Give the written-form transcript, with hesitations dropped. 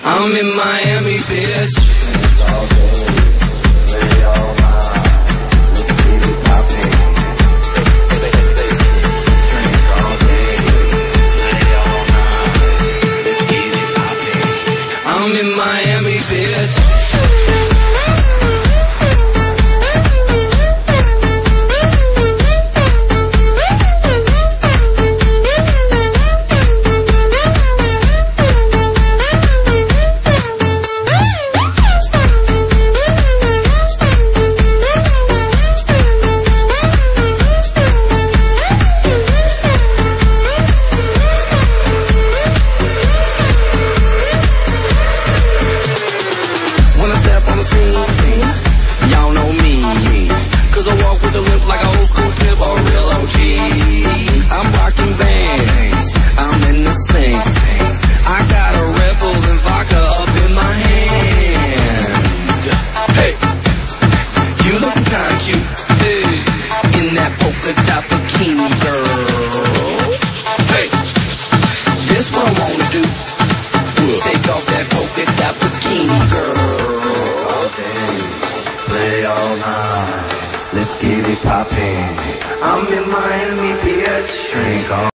I'm in Miami, bitch. I'm in Miami, bitch. Y'all know me, cause I walk with a limp like an old school pimp or real OG. I'm rocking Vans, I'm in the sink. I got a Red Bull and vodka up in my hand. Hey, you looking kinda cute, hey, in that polka dot bikini, girl. Hey, this what I wanna do, take off that polka dot bikini, girl. Play all night, let's get it poppin'. I'm in Miami, bitch. Drink all